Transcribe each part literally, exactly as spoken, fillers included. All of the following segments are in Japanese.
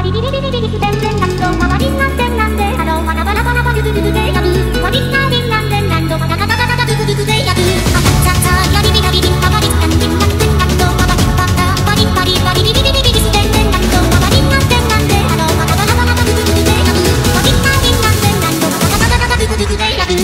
リリリリリリリス全然なんとまわりんなんてなんであのまなばなばなばドゥドゥドゥドゥでやるわりんなりんなんでなんとまたたたたたたドゥドゥドゥドゥでやるあたたたやりびらりりんたばりんなんでなんでなんとまばきぱたバリバリバリリリリリリリス全然なんとまわりんなんてなんであのまなばなばなばドゥドゥドゥドゥでやるわりんなりんなんでなんとまたたたたたたドゥドゥドゥドゥでやる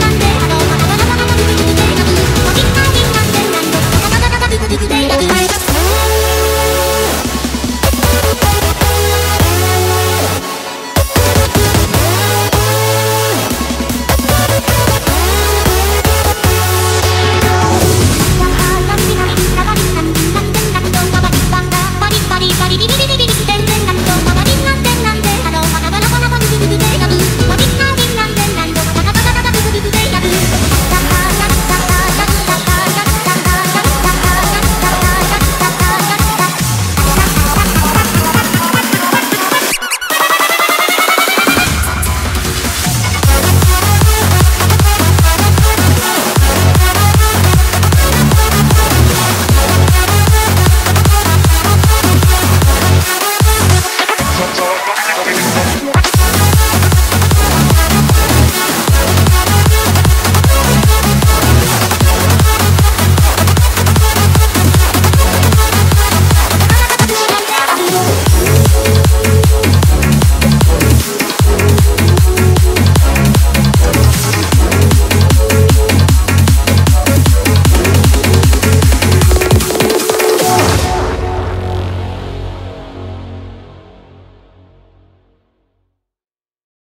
Jika